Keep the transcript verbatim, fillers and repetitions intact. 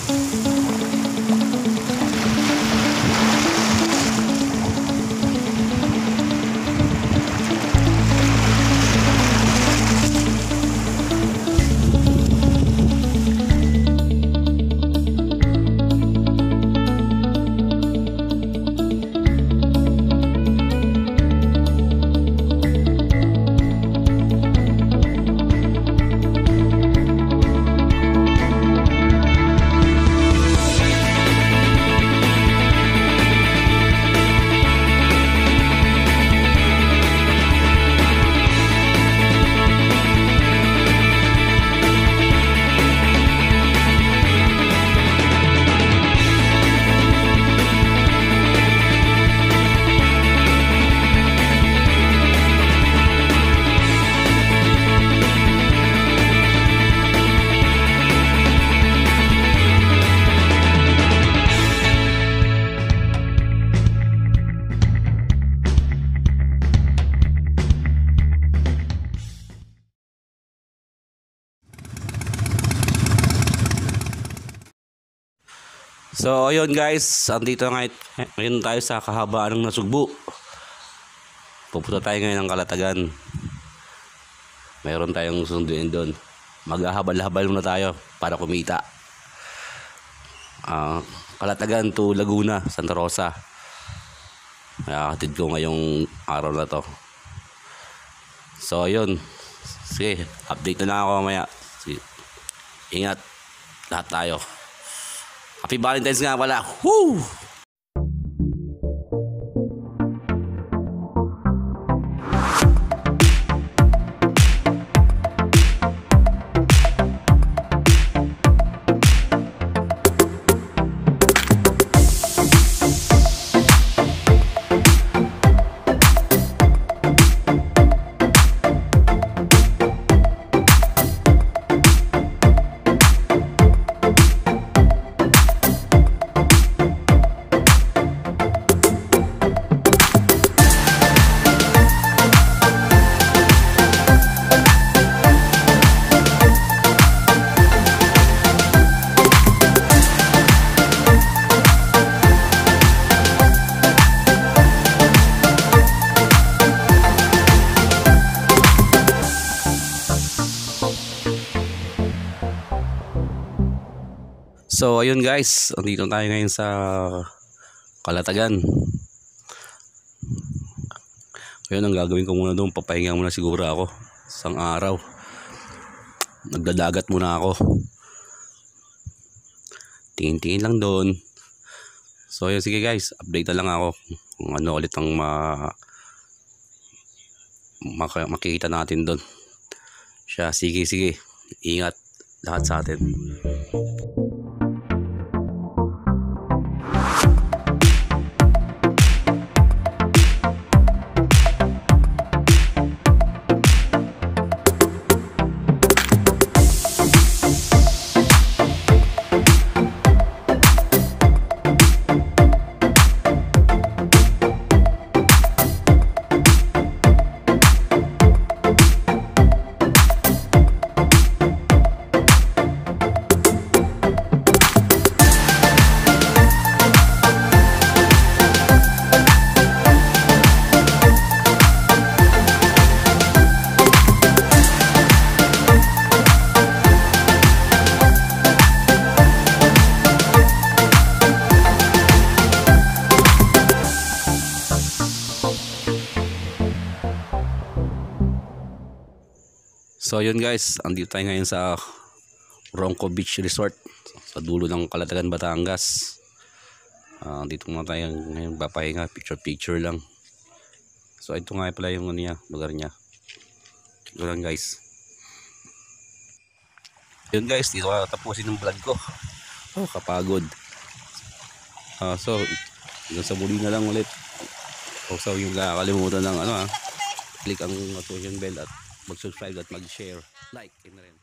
So ayun guys, andito ngayon, ngayon tayo sa kahabaan ng Nasugbu. Pupunta tayo ngayon ng Calatagan. Mayroon tayong sunduin doon. Maghahabal-habal muna tayo para kumita. uh, Calatagan to Laguna, Santa Rosa. Kaya hatid ko ngayong araw na to. So ayun, sige, update na lang ako mamaya. Sige. Ingat lahat tayo. Happy Valentine's nga pala. Woo! So ayun guys, andito tayo ngayon sa Calatagan. Ayun, ang gagawin ko muna doon, papahinga muna siguro ako isang araw. Nagdadagat muna ako. Tingin-tingin lang doon. So ayun, sige guys, update na lang ako kung ano ulit ang ma Maka makikita natin doon. Siya, sige sige, ingat lahat sa atin. So yun guys, andito tayo ngayon sa Ronco Beach Resort sa dulo ng Calatagan, Batangas. Uh, dito muna tayo ngayon papahinga, picture picture lang. So ito nga pala yung ano niya, lugar niya. Ito lang guys. Yun guys, dito ka tapusin ng vlog ko. Oh, kapagod. Uh, so hanggang sa muli na lang ulit. O so yung kakalimutan ng ano ha, click ang notification bell at mag-subscribe at mag-share, like, and rin.